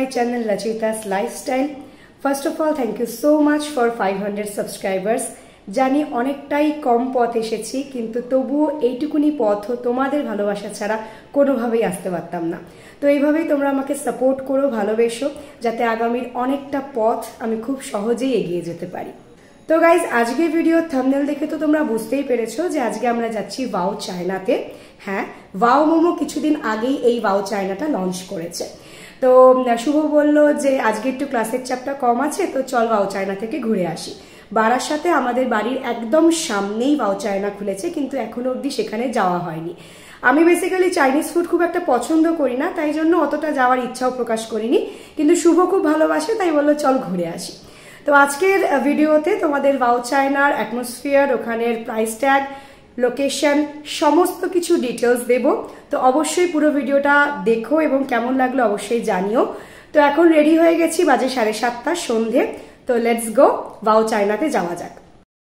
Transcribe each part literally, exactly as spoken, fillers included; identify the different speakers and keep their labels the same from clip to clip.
Speaker 1: channel Rachita's Lifestyle. First of all, thank you so much for five hundred subscribers. জানি অনেকটাই কম পথ এসেছি, কিন্তু তবুও এইটুকুনি পথও তোমাদের ভালোবাসা ছাড়া কোনোভাবেই আসতে পারতাম না। তো এইভাবেই তোমরা আমাকে সাপোর্ট করো, ভালোবেসো, যাতে আগামীর অনেকটা পথ আমি খুব সহজেই এগিয়ে যেতে পারি। তো গাইজ, আজকের ভিডিওর থাম্বনেল দেখে তো তোমরা বুঝতেই পেরেছো যে আজকে আমরা যাচ্ছি ওয়াও চায়নাতে। হ্যাঁ, ওয়াও মোমো কিছুদিন আগেই এই ওয়াও চায়নাটা লঞ্চ করেছে। তো শুভ বললো যে আজকে একটু ক্লাসের চাপটা কম আছে, তো চল ওয়াও চায়না থেকে ঘুরে আসি। বারাসাতে আমাদের বাড়ির একদম সামনেই ওয়াও চায়না খুলেছে, কিন্তু এখনো অবধি সেখানে যাওয়া হয়নি। আমি বেসিক্যালি চাইনিজ ফুড খুব একটা পছন্দ করি না, তাই জন্য অতটা যাওয়ার ইচ্ছাও প্রকাশ করিনি, কিন্তু শুভ খুব ভালোবাসে, তাই বললো চল ঘুরে আসি। তো আজকের ভিডিওতে তোমাদের ওয়াও চায়নার অ্যাটমসফিয়ার, ওখানের প্রাইস ট্যাগ, লোকেশন, সমস্ত কিছু ডিটেলস দেব। তো অবশ্যই পুরো ভিডিওটা দেখো এবং কেমন লাগলো অবশ্যই জানিও। তো এখন রেডি হয়ে গেছি, বাজে সাড়ে সাতটা সন্ধে। তো লেটস গো, ওয়াও চায়নাতে যাওয়া যাক।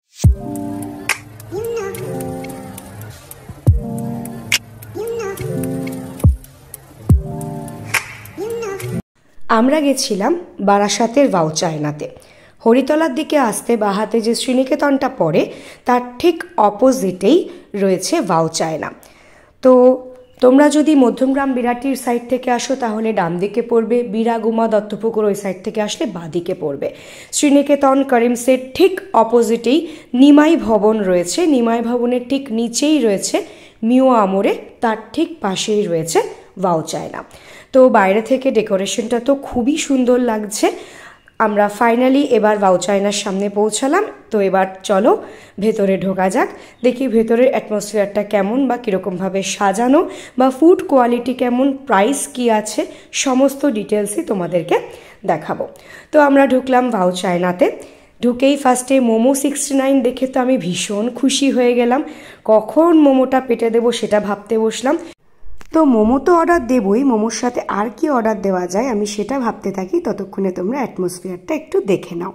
Speaker 1: আমরা গেছিলাম বারাসাতের ওয়াও চায়নাতে। হরিতলার দিকে আসতে বা হাতে যে শ্রীনিকেতনটা পড়ে তার ঠিক অপোজিটেই রয়েছে ওয়াও চায়না। তো তোমরা যদি মধ্যমগ্রাম বিরাটির সাইড থেকে আসো তাহলে ডান দিকে পড়বে, বিরাগুমা দত্তপুকুর ওই সাইড থেকে আসলে বাঁ দিকে পড়বে। শ্রীনিকেতন করিমসের ঠিক অপোজিটেই নিমাই ভবন রয়েছে, নিমাই ভবনের ঠিক নিচেই রয়েছে মিও আমোরে, তার ঠিক পাশেই রয়েছে ওয়াও চায়না। তো বাইরে থেকে ডেকোরেশনটা তো খুবই সুন্দর লাগছে। আমরা ফাইনালি এবার ওয়াও চায়নার সামনে পৌঁছালাম। তো এবার চলো ভেতরে ঢোকা যাক, দেখি ভেতরের অ্যাটমসফিয়ারটা কেমন বা কীরকমভাবে সাজানো, বা ফুড কোয়ালিটি কেমন, প্রাইস কি আছে, সমস্ত ডিটেলসই তোমাদেরকে দেখাবো। তো আমরা ঢুকলাম ওয়াও চায়নাতে। ঢুকেই ফার্স্টে মোমো সিক্সটি নাইন দেখে তো আমি ভীষণ খুশি হয়ে গেলাম। কখন মোমোটা পেটে দেবো সেটা ভাবতে বসলাম। তো মোমো তো অর্ডার দেবই, মোমোর সাথে আর কি অর্ডার দেওয়া যায় আমি সেটা ভাবতে থাকি। ততক্ষণে তোমরা অ্যাটমসফিয়ারটা একটু দেখে নাও।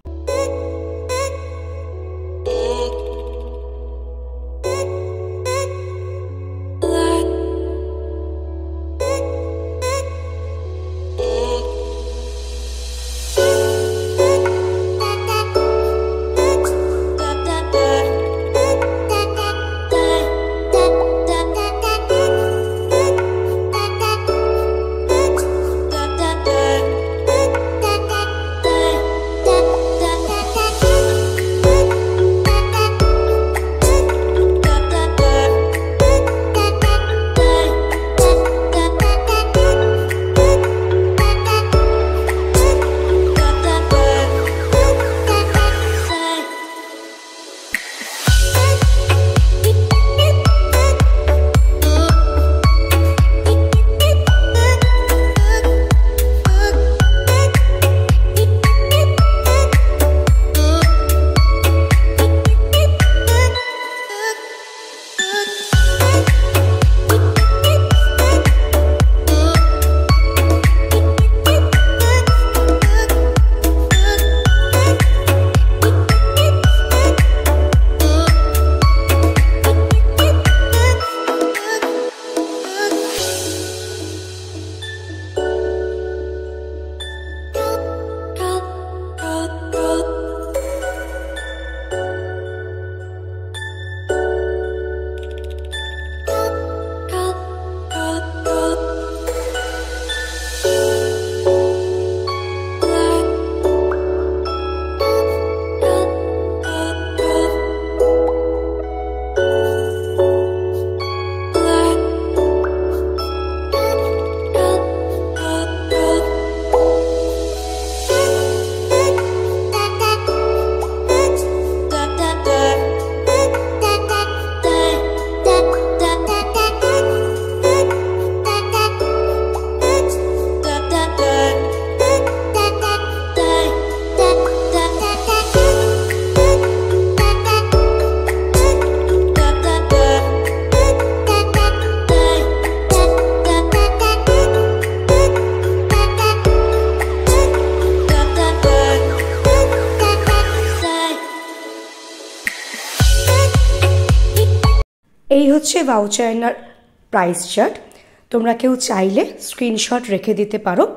Speaker 1: এই হচ্ছে ওয়াও চায়নার প্রাইস চার্ট। তোমরা কেউ চাইলে স্ক্রিনশট রেখে দিতে পারো।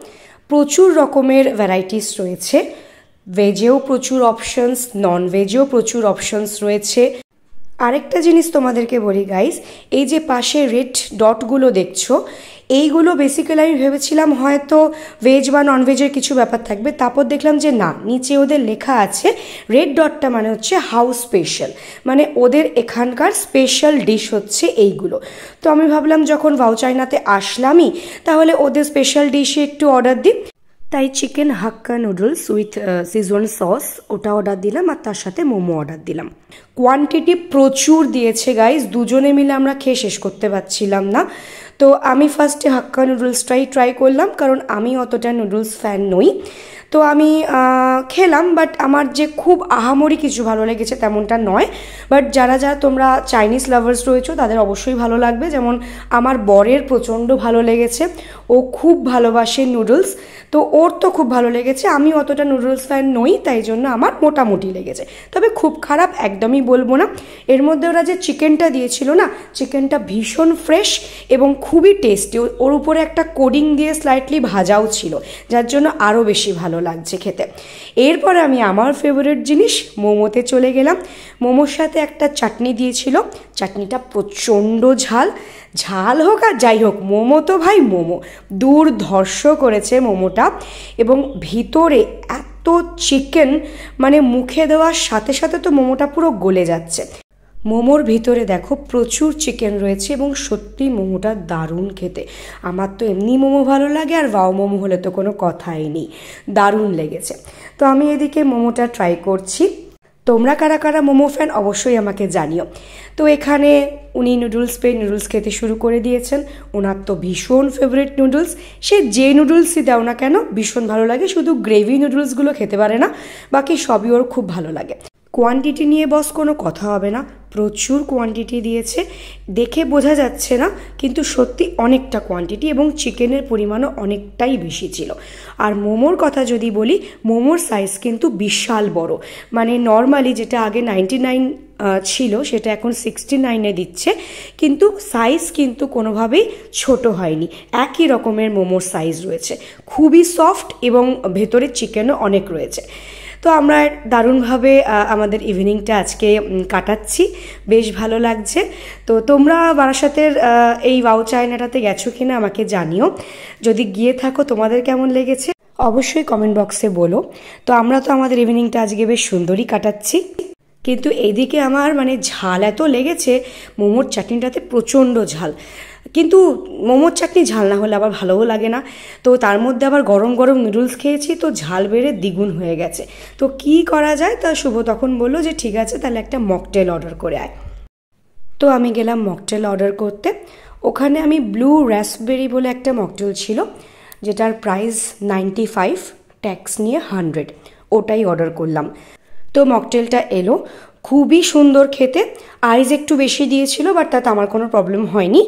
Speaker 1: প্রচুর রকমের ভ্যারাইটিস রয়েছে, ভেজেও প্রচুর অপশনস, নন ভেজেও প্রচুর অপশনস রয়েছে। আরেকটা জিনিস তোমাদেরকে বলি গাইস, এই যে পাশে রেড ডটগুলো দেখছো, এইগুলো বেসিক্যালি আমি ভেবেছিলাম হয়তো ভেজ বা নন ভেজের কিছু ব্যাপার থাকবে, তারপর দেখলাম যে না, নিচে ওদের লেখা আছে রেড ডটটা মানে হচ্ছে হাউস স্পেশাল, মানে ওদের এখানকার স্পেশাল ডিশ হচ্ছে এইগুলো। তো আমি ভাবলাম যখন ওয়াও চায়নাতে আসলামই তাহলে ওদের স্পেশাল ডিশে একটু অর্ডার দিই, তাই chicken hakka noodles with schezwan sauce ওটা অর্ডার দিলাম, আর তার সাথে মোমো অর্ডার দিলাম। কোয়ান্টিটি প্রচুর দিয়েছে গাইজ, দুজনে মিলে আমরা খেয়ে শেষ করতে পারছিলাম না। তো আমি ফার্স্টে হাক্কা নুডলসটাই ট্রাই করলাম, কারণ আমি অতটা নুডলস ফ্যান নই। তো আমি খেলাম, বাট আমার যে খুব আহামরি কিছু ভালো লেগেছে তেমনটা নয়। বাট যারা যারা তোমরা চাইনিজ লাভার্স রয়েছো তাদের অবশ্যই ভালো লাগবে, যেমন আমার বরের প্রচণ্ড ভালো লেগেছে, ও খুব ভালোবাসে নুডলস, তো ওর তো খুব ভালো লেগেছে। আমি অতটা নুডলস ফ্যান নই, তাই জন্য আমার মোটামুটি লেগেছে, তবে খুব খারাপ একদমই বলবো না। এর মধ্যে ওরা যে চিকেনটা দিয়েছিল না, চিকেনটা ভীষণ ফ্রেশ এবং খুবই টেস্টি, ওর উপরে একটা কোডিং দিয়ে স্লাইটলি ভাজাও ছিল, যার জন্য আরও বেশি ভালো লাগছে খেতে। এরপরে আমি আমার ফেভারিট জিনিস মোমোতে চলে গেলাম। মোমোর সাথে একটা চাটনি দিয়েছিল, চাটনিটা প্রচণ্ড ঝাল, ঝাল হোক আর যাই হোক, মোমো তো ভাই মোমো, দুর্ধর্ষ করেছে মোমোটা। এবং ভিতরে এত চিকেন, মানে মুখে দেওয়ার সাথে সাথে তো মোমোটা পুরো গলে যাচ্ছে। মোমোর ভিতরে দেখো প্রচুর চিকেন রয়েছে এবং সত্যি মোমোটা দারুণ খেতে। আমার তো এমনি মোমো ভালো লাগে, আর ওয়াও মোমো হলে তো কোনো কথাই নেই, দারুণ লেগেছে। তো আমি এদিকে মোমোটা ট্রাই করছি। তোমরা কারা কারা মোমো ফ্যান অবশ্যই আমাকে জানিও। তো এখানে উনি নুডলস পেয়ে নুডলস খেতে শুরু করে দিয়েছেন। ওনার তো ভীষণ ফেভারিট নুডলস, সে যে নুডলসই দাও না কেন ভীষণ ভালো লাগে, শুধু গ্রেভি নুডলসগুলো খেতে পারে না, বাকি সবই ওর খুব ভালো লাগে। কোয়ান্টিটি নিয়ে বস কোনো কথা হবে না, প্রচুর কোয়ান্টিটি দিয়েছে, দেখে বোঝা যাচ্ছে না কিন্তু সত্যি অনেকটা কোয়ান্টিটি, এবং চিকেনের পরিমাণও অনেকটাই বেশি ছিল। আর মোমোর কথা যদি বলি, মোমোর সাইজ কিন্তু বিশাল বড়, মানে নর্মালি যেটা আগে নাইনটি নাইন ছিল সেটা এখন সিক্সটি নাইনে দিচ্ছে, কিন্তু সাইজ কিন্তু কোনোভাবেই ছোট হয়নি, একই রকমের মোমোর সাইজ রয়েছে, খুবই সফট এবং ভেতরে চিকেনও অনেক রয়েছে। তো আমরা দারুণভাবে আমাদের ইভিনিংটা আজকে কাটাচ্ছি, বেশ ভালো লাগছে। তো তোমরা বারাসাতের এই ওয়াও চায়নাটাতে গেছো কিনা আমাকে জানিও, যদি গিয়ে থাকো তোমাদের কেমন লেগেছে অবশ্যই কমেন্ট বক্সে বলো। তো আমরা তো আমাদের ইভিনিংটা আজকে বেশ সুন্দরই কাটাচ্ছি, কিন্তু এইদিকে আমার মানে ঝাল এত লেগেছে, মোমোর চাটনিটাতে প্রচণ্ড ঝাল, কিন্তু মোমোর চাটনি ঝাল না হলে আবার ভালোও লাগে না। তো তার মধ্যে আবার গরম গরম নুডলস খেয়েছি, তো ঝাল বেড়ে দ্বিগুণ হয়ে গেছে। তো কি করা যায়, তা শুভ তখন বললো যে ঠিক আছে তাহলে একটা মকটেল অর্ডার করে আয়। তো আমি গেলাম মকটেল অর্ডার করতে। ওখানে আমি ব্লু রাসবেরি বলে একটা মকটেল ছিল, যেটার প্রাইস নাইনটি ফাইভ, ট্যাক্স নিয়ে হান্ড্রেড, ওটাই অর্ডার করলাম। তো মকটেলটা এলো, খুবই সুন্দর খেতে, আইস একটু বেশি দিয়েছিল, বাট তাতে আমার কোনো প্রবলেম হয়নি,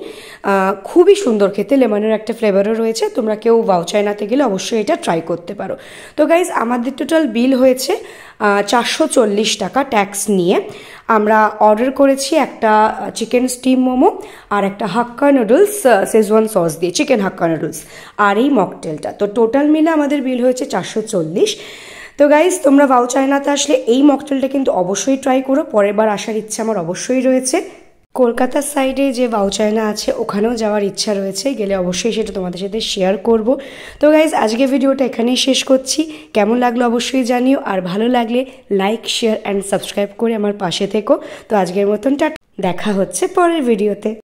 Speaker 1: খুবই সুন্দর খেতে, লেমনের একটা ফ্লেভারও রয়েছে। তোমরা কেউ ওয়াও চায়নাতে গেলে অবশ্যই এটা ট্রাই করতে পারো। তো গাইজ আমাদের টোটাল বিল হয়েছে চারশো চল্লিশ টাকা ট্যাক্স নিয়ে। আমরা অর্ডার করেছি একটা চিকেন স্টিম মোমো আর একটা হাক্কা নুডলস শেজওয়ান সস দিয়ে, চিকেন হাক্কা নুডলস আর এই মকটেলটা। তো টোটাল মিলে আমাদের বিল হয়েছে চারশো চল্লিশ। তো গাইজ তোমরা ওয়াও চায়নাতে আসলে এই মকটেলটা কিন্তু অবশ্যই ট্রাই করো, পরের বার আসার ইচ্ছা আমার অবশ্যই রয়েছে। কলকাতার সাইডে যে ওয়াও চায়না আছে ওখানেও যাওয়ার ইচ্ছা রয়েছে, গেলে অবশ্যই সেটা তোমাদের সাথে শেয়ার করব। তো গাইজ আজকে ভিডিওটা এখানেই শেষ করছি, কেমন লাগলো অবশ্যই জানিও, আর ভালো লাগলে লাইক শেয়ার অ্যান্ড সাবস্ক্রাইব করে আমার পাশে থেকো। তো আজকের মতন টাটা, দেখা হচ্ছে পরের ভিডিওতে।